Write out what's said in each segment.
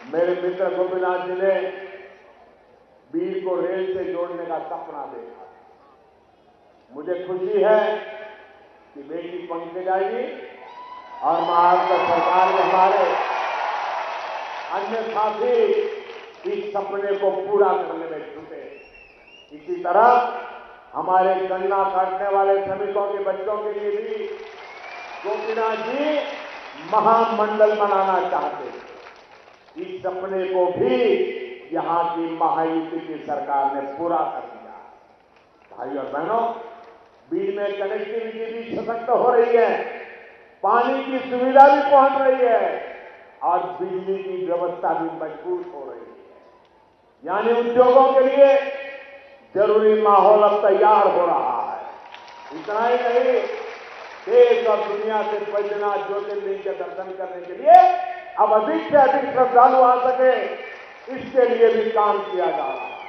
मेरे मित्र गोपीनाथ जी ने बीड़ को रेल से जोड़ने का सपना देखा। मुझे खुशी है कि बेटी पंकजा जी और महाराष्ट्र सरकार के हमारे अन्य साथी इस सपने को पूरा करने में जुटे। इसी तरह हमारे गन्ना काटने वाले श्रमिकों के बच्चों के लिए भी गोपीनाथ जी महामंडल बनाना चाहते हैं। इस सपने को भी यहां की महायुति की सरकार ने पूरा कर दिया। भाई और बहनों, बीड़ में कनेक्टिविटी भी सशक्त हो रही है, पानी की सुविधा भी पहुंच रही है और बिजली की व्यवस्था भी मजबूत हो रही है। यानी उद्योगों के लिए जरूरी माहौल अब तैयार हो रहा है। इतना ही नहीं, देश और दुनिया से बैद्यनाथ ज्योतिर्लिंग के दर्शन करने के लिए अब अधिक से अधिक श्रद्धालु आ सके, इसके लिए भी काम किया जा रहा है।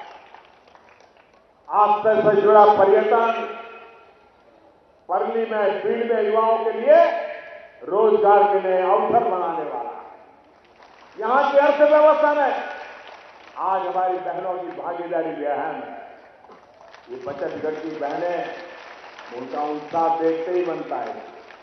आपसे से जुड़ा पर्यटन परली में, बीड़ में युवाओं के लिए रोजगार के नए अवसर बनाने वाला है। यहां की अर्थव्यवस्था में आज हमारी बहनों की भागीदारी भी अहम है। ये बचत गट की बहनें, उनका उत्साह देखते ही बनता है।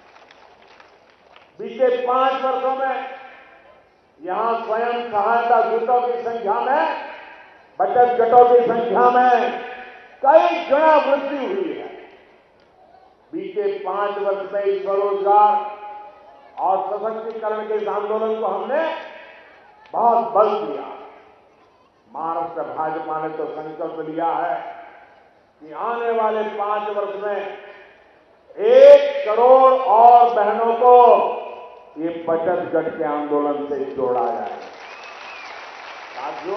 बीते 5 वर्षों में यहां स्वयं सहायता गुटों की संख्या में, बचत गटों की संख्या में कई गुना वृद्धि हुई है। बीते 5 वर्ष में इस स्वरोजगार और सशक्तिकरण के इस आंदोलन को हमने बहुत बल दिया। महाराष्ट्र भाजपा ने तो संकल्प लिया है कि आने वाले 5 वर्ष में 1 करोड़ और बहनों को ये बचत गट के आंदोलन से जोड़ा जाए। साथियों,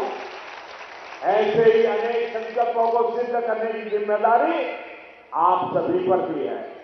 ऐसे ही अनेक संकल्पों को सिद्ध करने की जिम्मेदारी आप सभी पर भी है।